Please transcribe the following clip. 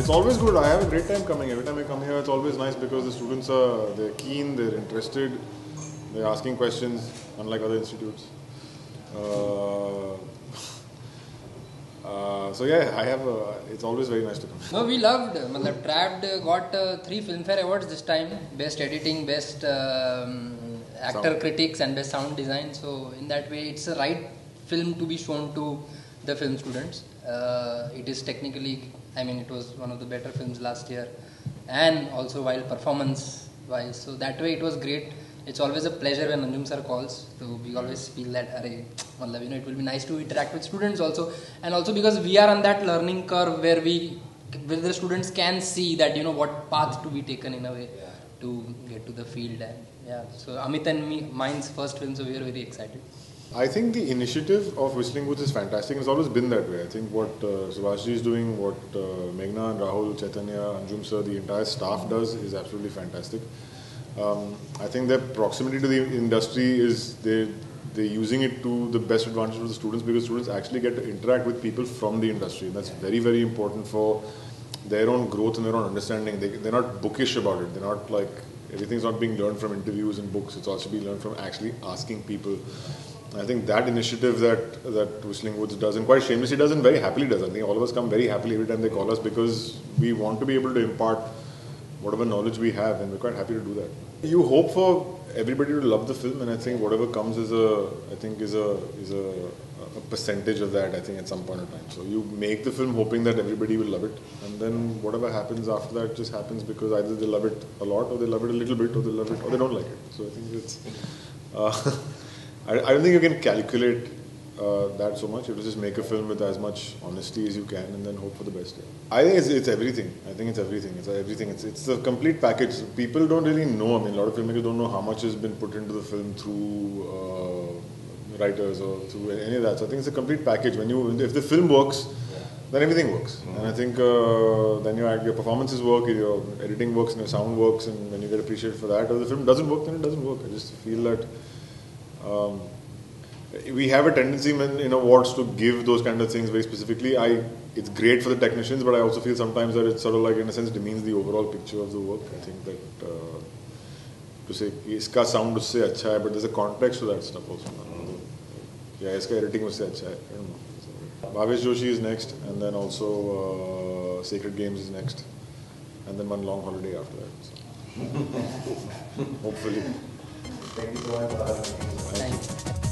it's always good. I have a great time coming. Every time I come here, it's always nice because the students they're keen, they're interested, they're asking questions, unlike other institutes. So yeah, it's always very nice to come. No, we loved. Trapped got 3 Filmfare Awards this time: Best Editing, Best Actor Sound. Critics, and Best Sound Design. So in that way, it's the right film to be shown to the film students. It is technically, it was one of the better films last year, and also while performance-wise. So that way, it was great. It's always a pleasure when Anjum sir calls. So we always feel that, it will be nice to interact with students also, and also because we are on that learning curve where the students can see that what path to be taken in a way to get to the field. And yeah, so Amit and mine's first film, so we are very excited. I think the initiative of Whistling Woods is fantastic. It's always been that way. I think what Subhashji is doing, what Meghna and Rahul, Chaitanya, Anjum sir, the entire staff does is absolutely fantastic. I think their proximity to the industry is they're using it to the best advantage for the students, because students actually get to interact with people from the industry. And that's very, very important for their own growth and their own understanding. They're not bookish about it. They're not like, everything's not being learned from interviews and books. It's also being learned from actually asking people. I think that initiative that Whistling Woods does, and quite shamelessly does, and very happily does. I think all of us come very happily every time they call us, because we want to be able to impart whatever knowledge we have, and we're quite happy to do that. You hope for everybody to love the film, and I think whatever comes is a percentage of that, I think, at some point in time. So you make the film hoping that everybody will love it, and then whatever happens after that just happens, because either they love it a lot, or they love it a little bit, or they love it, or they don't like it. So I think it's I don't think you can calculate that so much. You have to just make a film with as much honesty as you can, and then hope for the best. I think it's everything. I think it's everything. It's everything. It's the complete package. People don't really know. A lot of filmmakers don't know how much has been put into the film through writers or through any of that. So I think it's a complete package. If the film works, then everything works. And I think then your performances work, your editing works, and your sound works, and when you get appreciated for that. Or the film doesn't work, then it doesn't work. I just feel that we have a tendency in awards to give those kind of things very specifically. It's great for the technicians, but I also feel sometimes that it sort of like, in a sense, demeans the overall picture of the work. I think that to say iska sound usse acha hai, but there's a context to that stuff also. Yeah, iska editing usse acha hai. I don't know. Bhavesh Joshi is next, and then also Sacred Games is next, and then one long holiday after that. So. Hopefully. Thank you so much. Thanks.